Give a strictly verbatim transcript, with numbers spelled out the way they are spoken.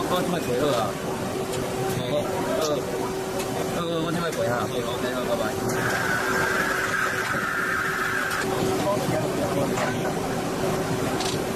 我即摆过好啊。好，呃，呃，我即摆过哈。好 ，OK， 好，拜拜。